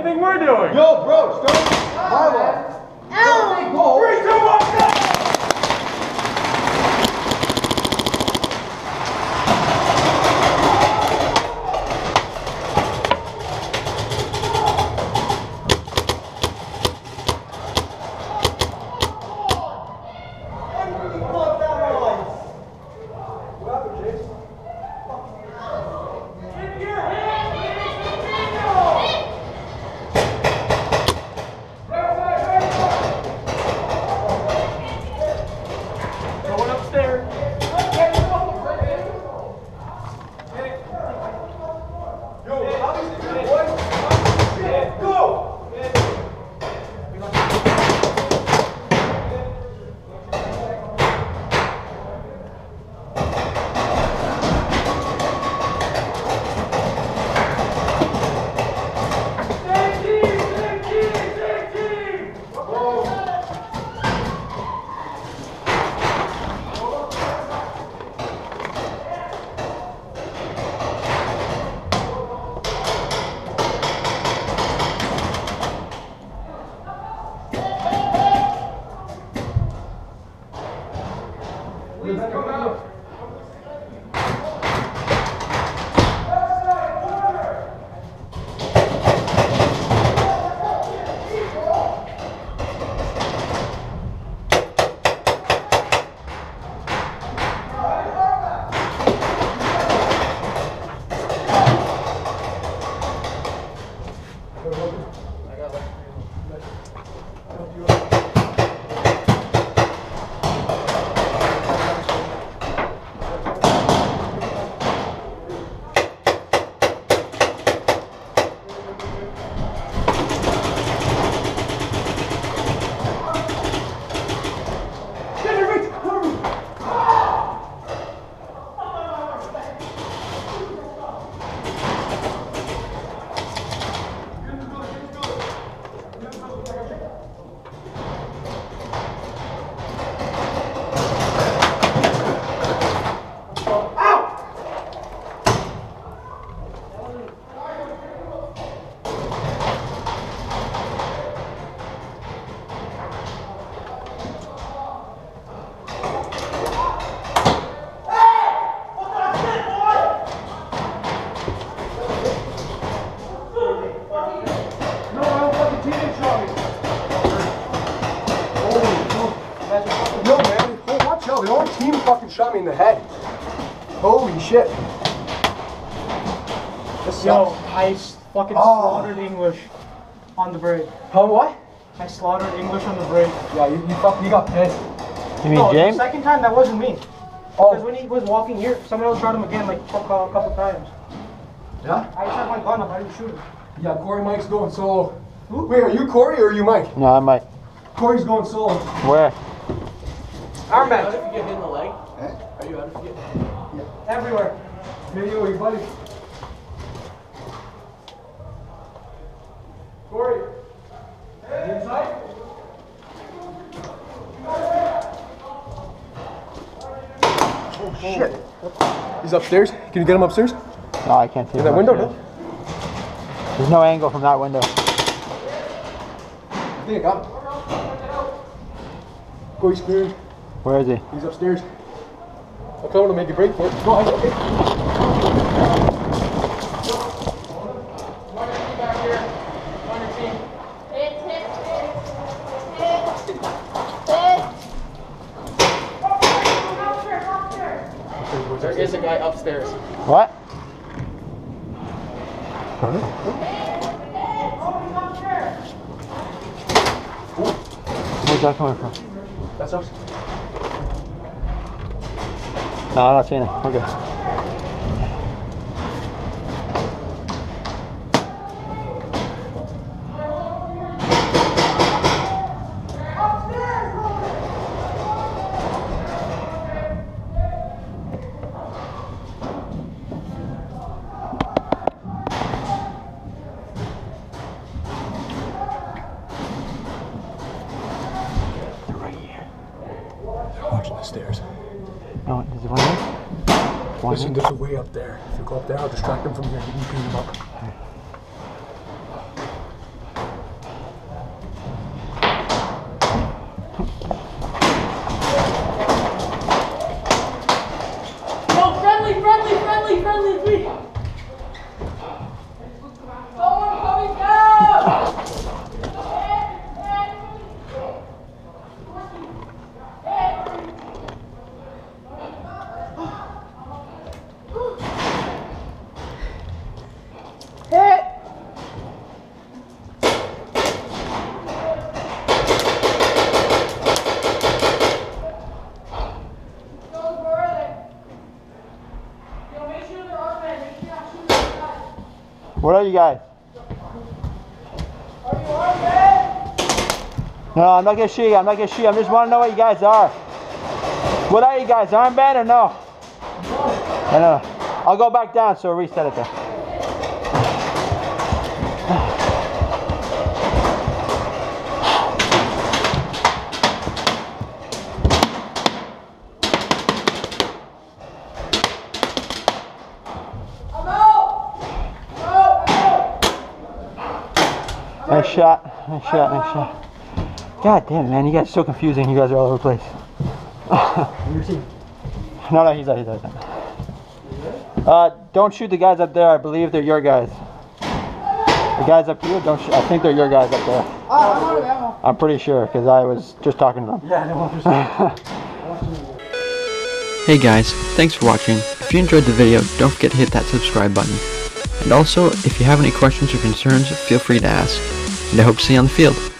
thing we're doing. Yo, bro, start high ball. Ow! 3, 2, 1, go! Shot me in the head. Holy shit. Yo, I fucking slaughtered English on the break. Huh, what? I slaughtered English on the break. Yeah, you got pissed. You mean James? The second time, that wasn't me. Oh. Because when he was walking here, someone else shot him again, like a couple times. Yeah? I shot my gun up, I didn't shoot him. Yeah, Corey Mike's going solo. Who? Wait, are you Corey or are you Mike? No, I might. Corey's going solo. Where? Armband. If you get hit in the leg, are you out of it? Yeah. Everywhere. Video, you buddy. Corey. Inside? Oh shit. He's upstairs. Can you get him upstairs? No, I can't see. In that window, no? There's no angle from that window. I think I got him. Corey's cleared. Where is he? He's upstairs. I'll come to make a break for it. Go ahead, okay. There is a guy upstairs. What? Where's that coming from? That's us. No, I'm not seeing it. Okay. Watching the stairs. No, is it one there? One Listen, there? there's a way up there. If you go up there, I'll distract them from here. You can beat them up. What are you guys? No, I'm not gonna shoot you. I'm not gonna shoot you. I just want to know what you guys are. What are you guys? Armband or no? I know. I'll go back down, so reset it there. Nice shot. Nice shot. Nice shot. God damn it, man. You guys are so confusing. You guys are all over the place. No, he's out. Don't shoot the guys up there. I believe they're your guys. The guys up here, don't shoot. I think they're your guys up there. I'm pretty sure, because I was just talking to them. Yeah, Hey guys, thanks for watching. If you enjoyed the video, don't forget to hit that subscribe button. And also, if you have any questions or concerns, feel free to ask. And I hope to see you on the field.